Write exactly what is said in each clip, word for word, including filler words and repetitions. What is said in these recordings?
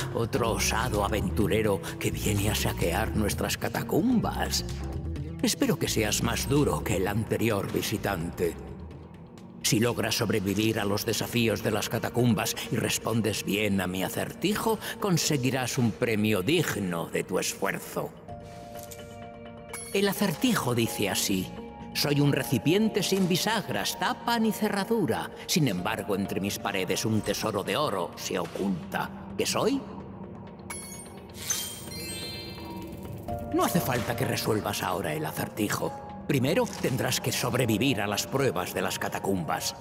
otro osado aventurero que viene a saquear nuestras catacumbas. Espero que seas más duro que el anterior visitante. Si logras sobrevivir a los desafíos de las catacumbas y respondes bien a mi acertijo, conseguirás un premio digno de tu esfuerzo. El acertijo dice así: soy un recipiente sin bisagras, tapa ni cerradura. Sin embargo, entre mis paredes un tesoro de oro se oculta. ¿Qué soy? No hace falta que resuelvas ahora el acertijo. Primero tendrás que sobrevivir a las pruebas de las catacumbas.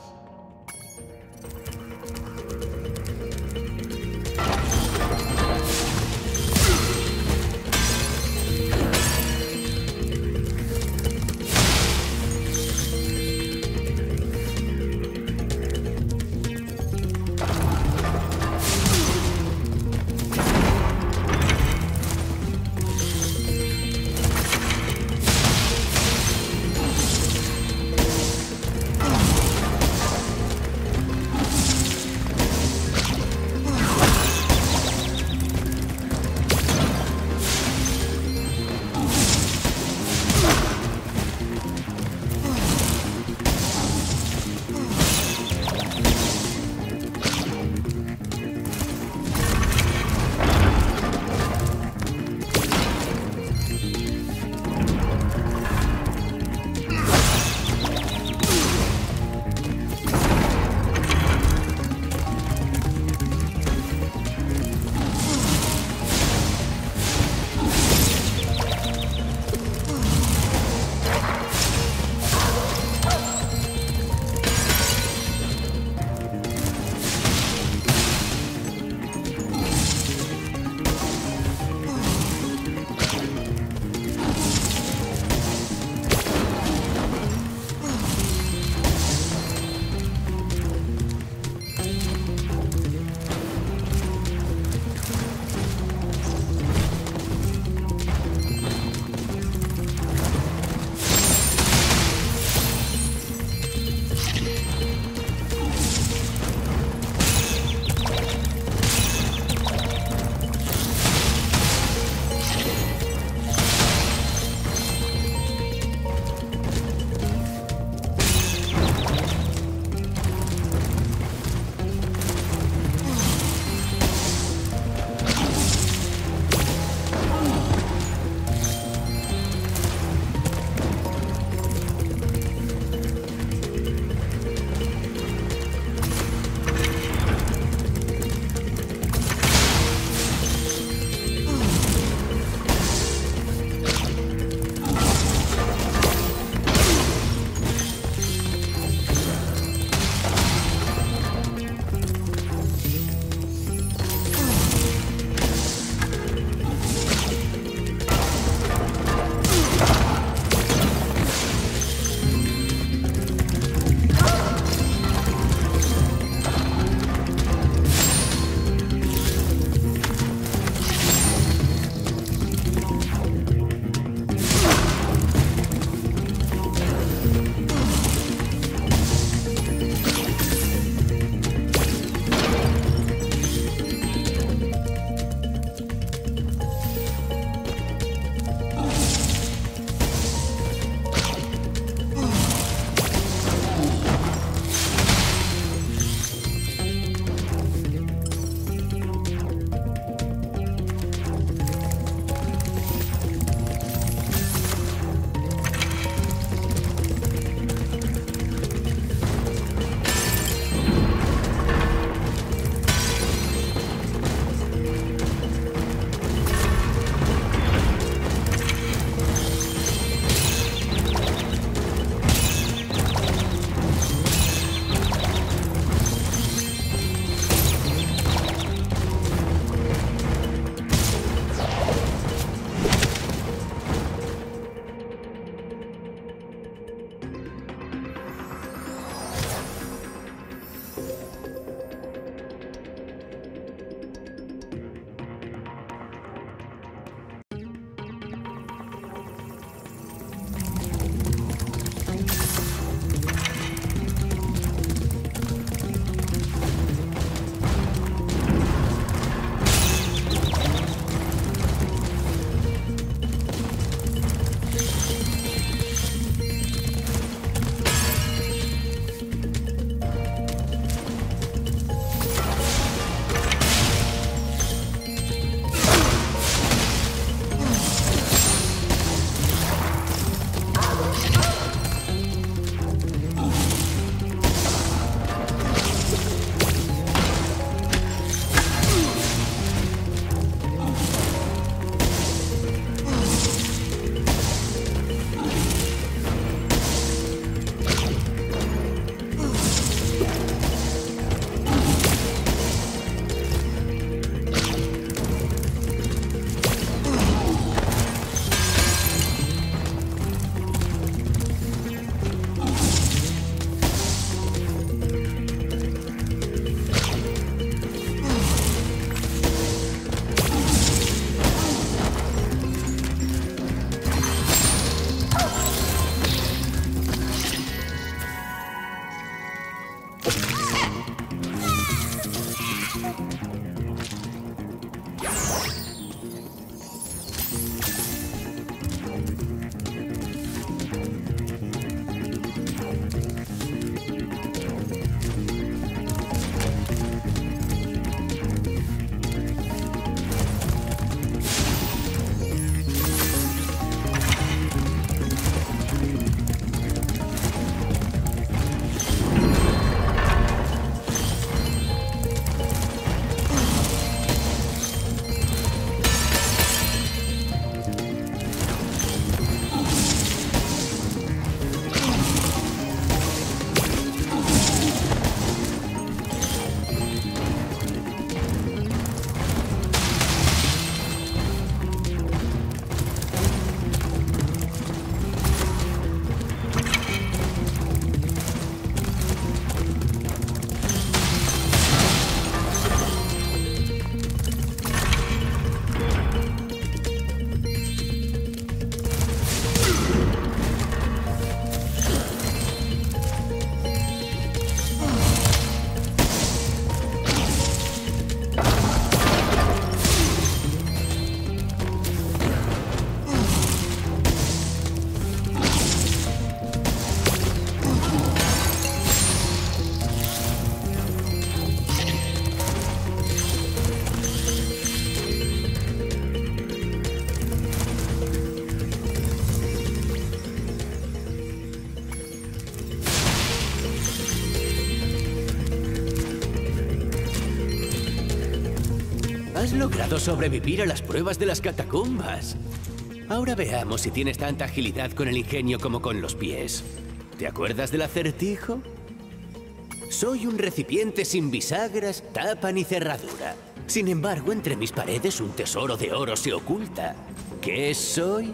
Has logrado sobrevivir a las pruebas de las catacumbas. Ahora veamos si tienes tanta agilidad con el ingenio como con los pies. ¿Te acuerdas del acertijo? Soy un recipiente sin bisagras, tapa ni cerradura. Sin embargo, entre mis paredes un tesoro de oro se oculta. ¿Qué soy?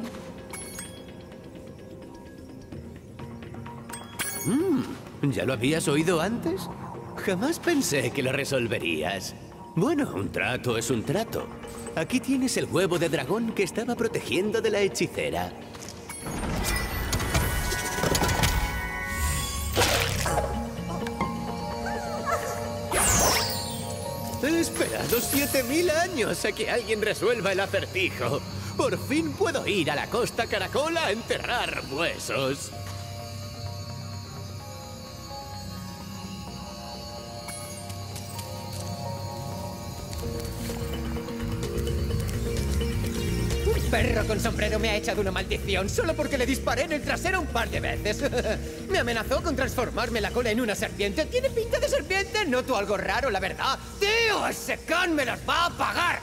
Mm, ¿ya lo habías oído antes? Jamás pensé que lo resolverías. Bueno, un trato es un trato. Aquí tienes el huevo de dragón que estaba protegiendo de la hechicera. He esperado siete mil años a que alguien resuelva el acertijo. Por fin puedo ir a la Costa Caracola a enterrar huesos. Un perro con sombrero me ha echado una maldición solo porque le disparé en el trasero un par de veces. Me amenazó con transformarme la cola en una serpiente. ¿Tiene pinta de serpiente? Noto algo raro, la verdad. ¡Tío, ese can me las va a pagar!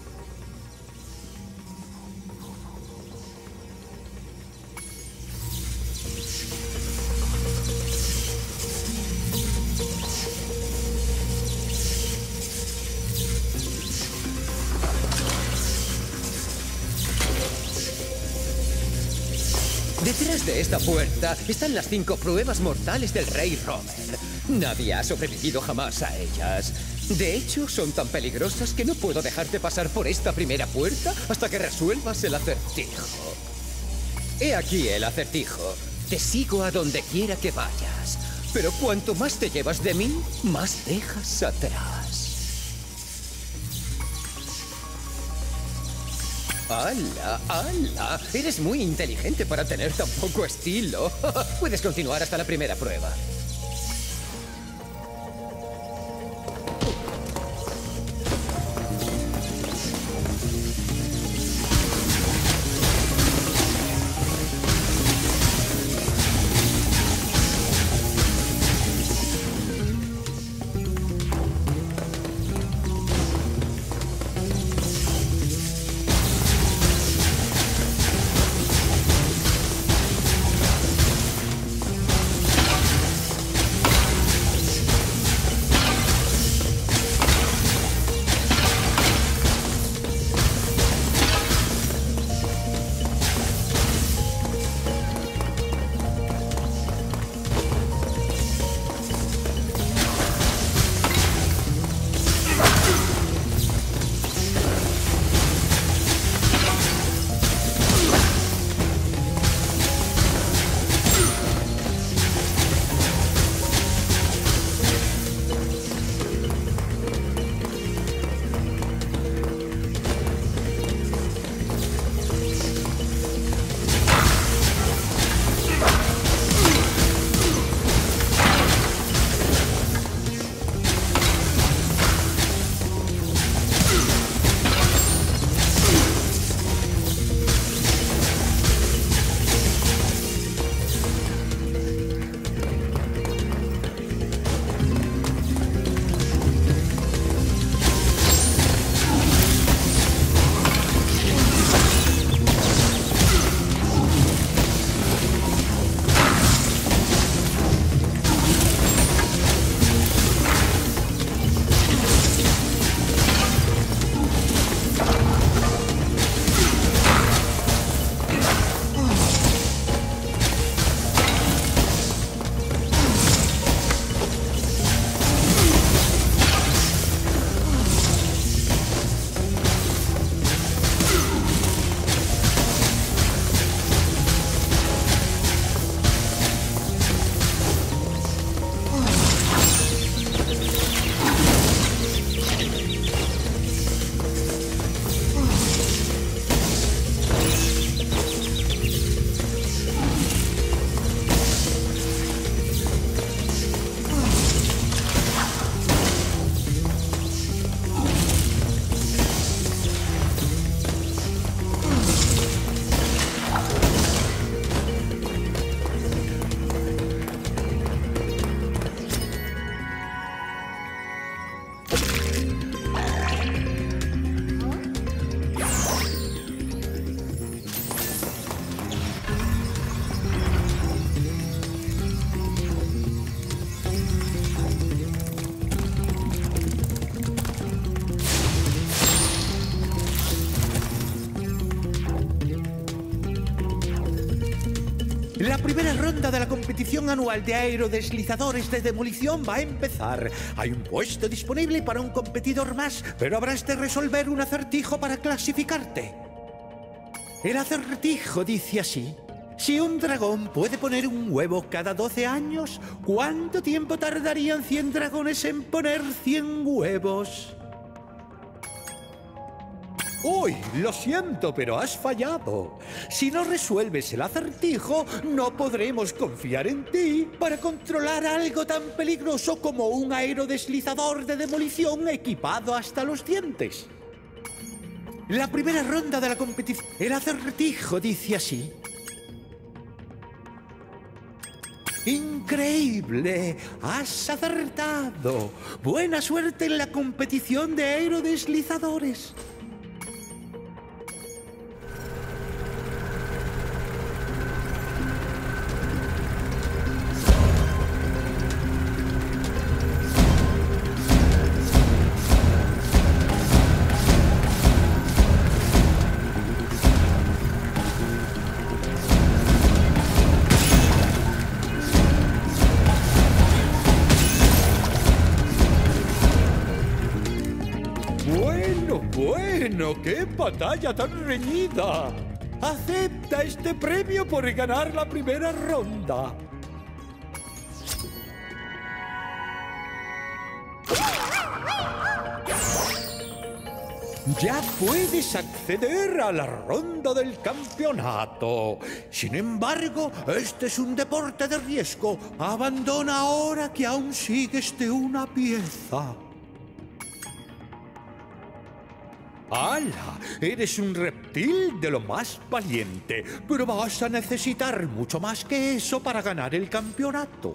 Detrás de esta puerta están las cinco pruebas mortales del rey Robert. Nadie ha sobrevivido jamás a ellas. De hecho, son tan peligrosas que no puedo dejarte pasar por esta primera puerta hasta que resuelvas el acertijo. He aquí el acertijo. Te sigo a donde quiera que vayas. Pero cuanto más te llevas de mí, más dejas atrás. ¡Hala, hala! Eres muy inteligente para tener tan poco estilo. Puedes continuar hasta la primera prueba. La primera ronda de la competición anual de aerodeslizadores de demolición va a empezar. Hay un puesto disponible para un competidor más, pero habrás de resolver un acertijo para clasificarte. El acertijo dice así: si un dragón puede poner un huevo cada doce años, ¿cuánto tiempo tardarían cien dragones en poner cien huevos? Uy, lo siento, pero has fallado. Si no resuelves el acertijo, no podremos confiar en ti para controlar algo tan peligroso como un aerodeslizador de demolición equipado hasta los dientes. La primera ronda de la competición. El acertijo dice así: ¡increíble! ¡Has acertado! ¡Buena suerte en la competición de aerodeslizadores! Bueno, bueno, qué batalla tan reñida. Acepta este premio por ganar la primera ronda. Ya puedes acceder a la ronda del campeonato. Sin embargo, este es un deporte de riesgo. Abandona ahora que aún sigues de una pieza. ¡Hala! Eres un reptil de lo más valiente, pero vas a necesitar mucho más que eso para ganar el campeonato.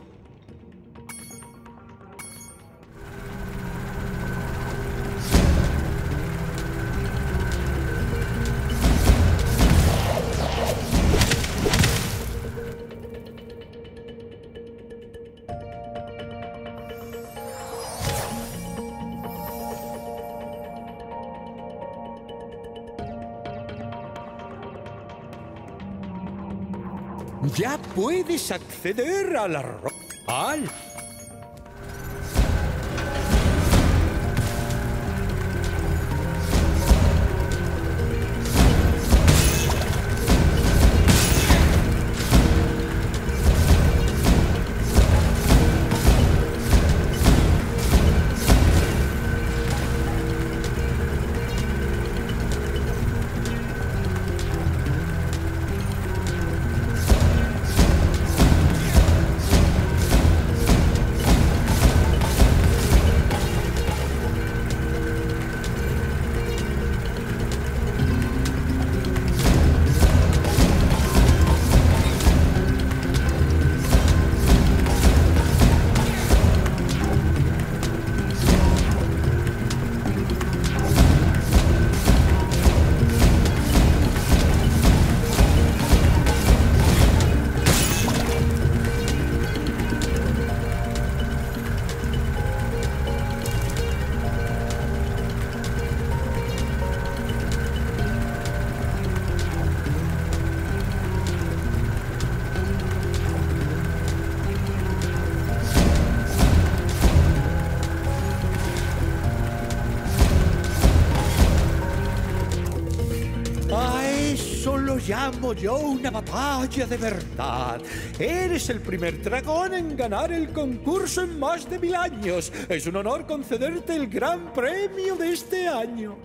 Ya puedes acceder a la ronda. ¡Al! Eso lo llamo yo una batalla de verdad. Eres el primer dragón en ganar el concurso en más de mil años. Es un honor concederte el gran premio de este año.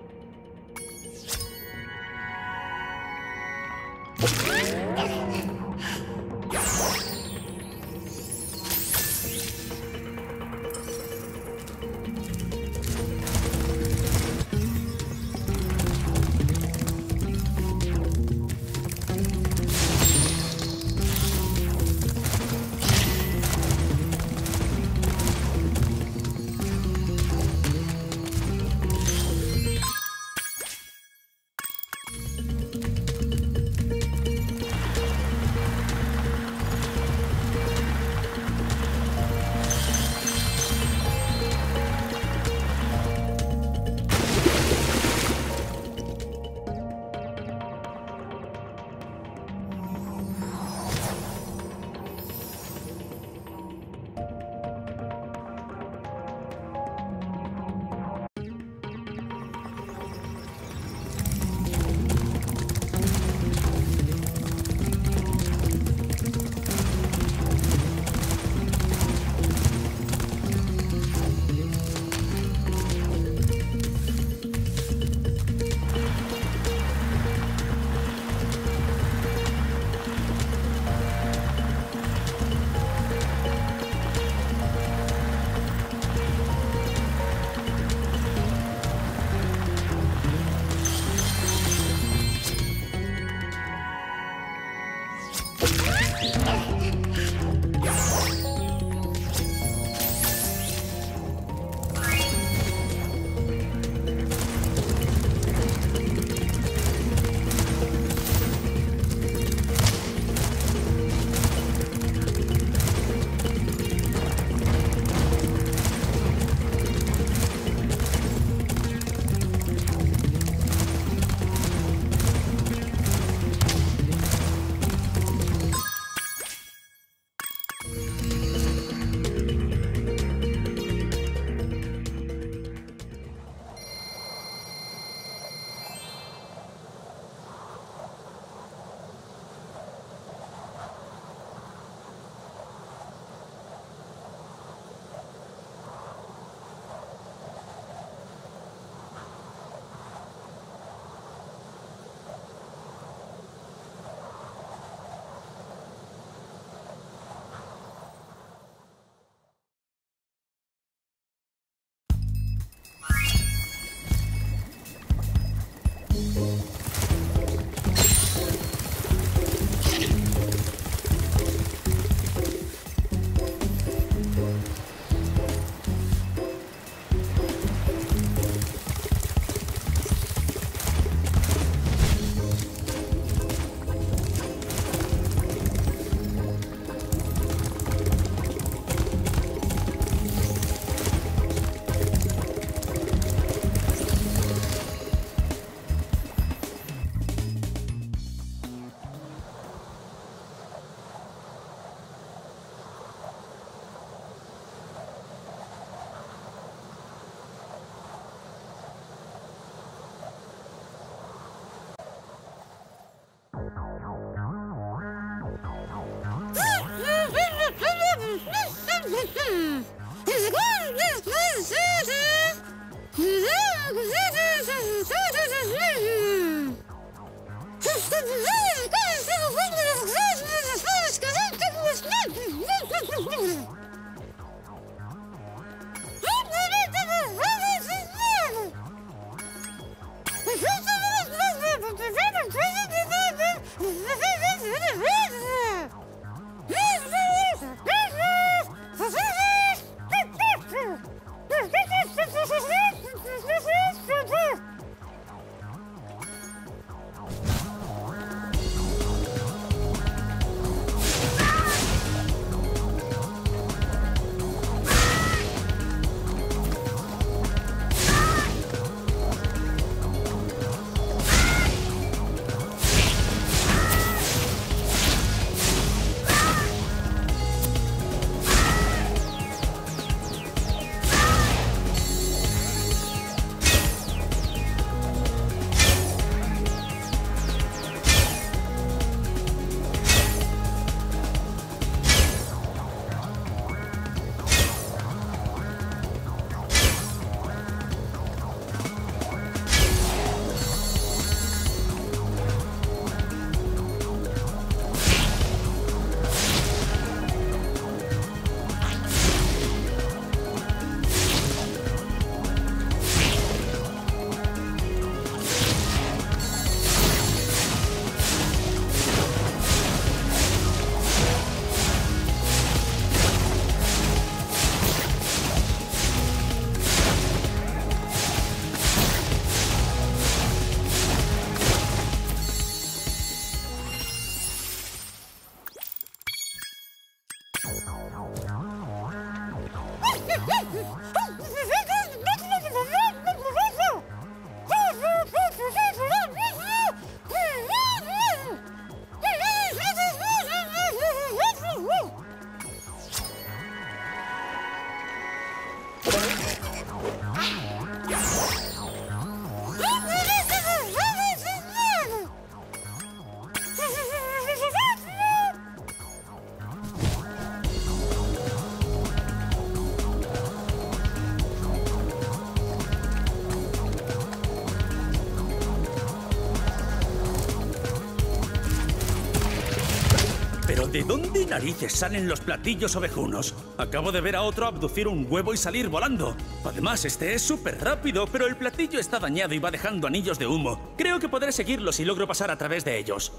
¿De dónde narices salen los platillos ovejunos? Acabo de ver a otro abducir un huevo y salir volando. Además, este es súper rápido, pero el platillo está dañado y va dejando anillos de humo. Creo que podré seguirlo si logro pasar a través de ellos.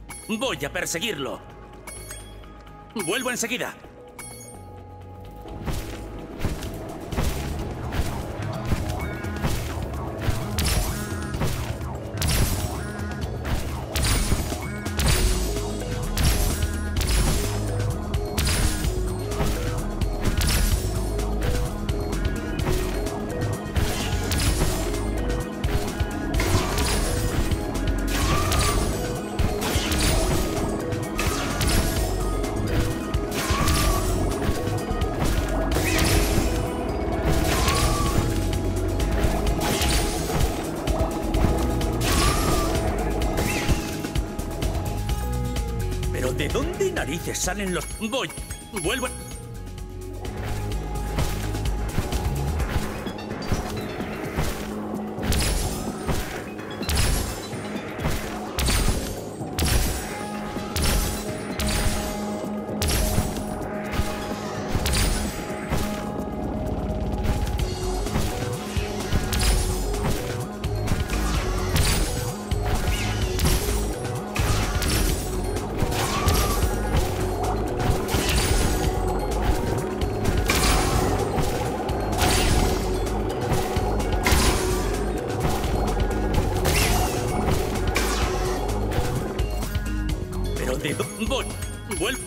Voy a perseguirlo. Vuelvo enseguida. ¿De dónde narices salen los...? Voy. Vuelvo. rápido. Voy. Vuelvo.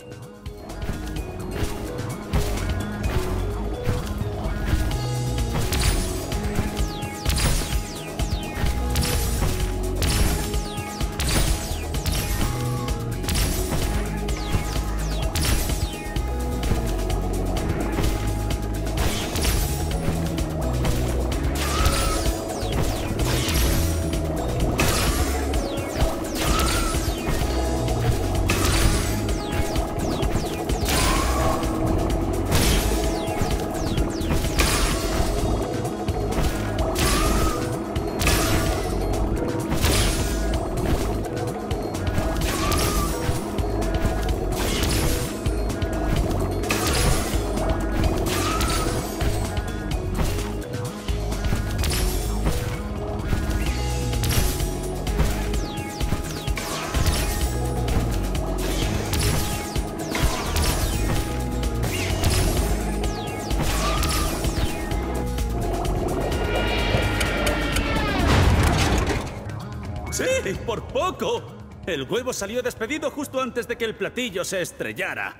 ¡Sí! ¡Por poco! El huevo salió despedido justo antes de que el platillo se estrellara.